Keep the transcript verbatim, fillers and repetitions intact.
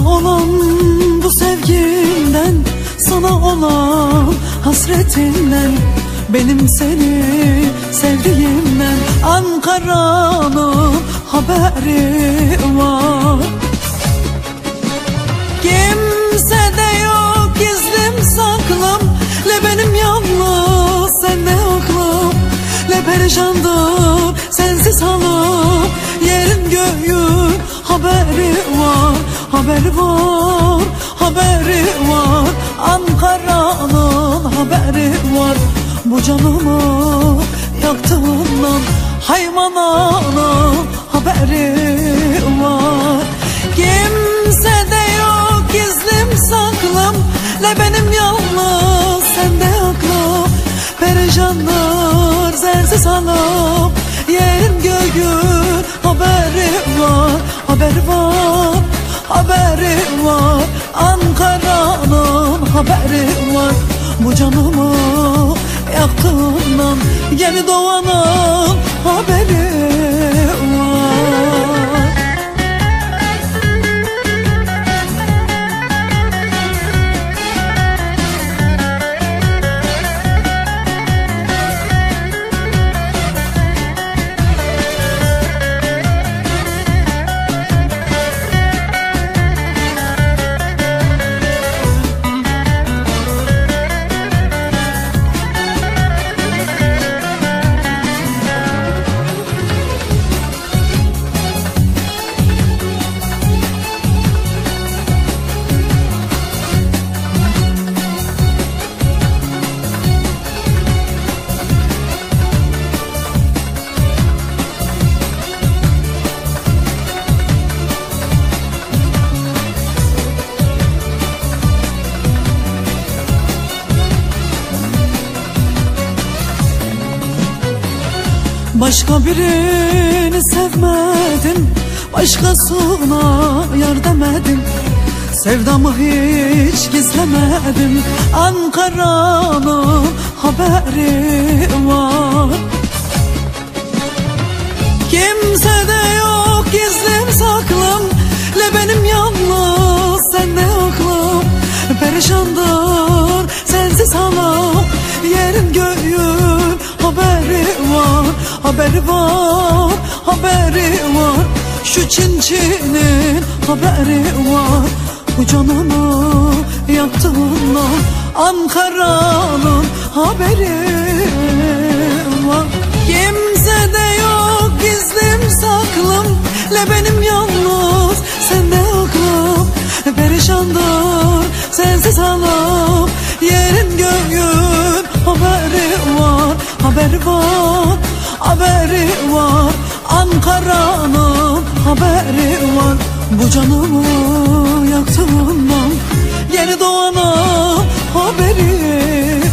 olan bu sevgimden, sana olan hasretinden, benim seni sevdiğimden Ankara'nın haberi var. Kimsede yok gizlim saklım, le benim yalnız sende aklım, le perişandır sensiz halim, yerin göğün haberi var, haberi var, haberi var. Ankara'nın haberi var. Bu canımı yaktığından hayvananın haberi var. Kimsede yok gizlim saklım, le benim yalnız sende aklım, perişandır sensiz halim, yerin göğün haberi var, haberi var, haberi var. Ankara'nın haberi var. Bu canımı yaktığından yeni doğanın haberi var. Başka birini sevmedim, başkasına yar demedim, sevdamı hiç gizlemedim. Ankara'nın haberi var. Kimsede yok gizlim saklım, le benim yalnız sende aklım, perişandır sensiz halim, yerin göğün haberi var, haberi var, haberi var. Şu Çin Çin'in haberi var. Bu canımı yaktığından Ankara'nın haberi var. Kimsede yok gizlim saklım, le benim yalnız sende aklım, perişandır sensiz halim, yerin göğün haberi var, haberi var, haberi var. Ankara'nın haberi var. Bu canımı yaktığından yeni doğana haberi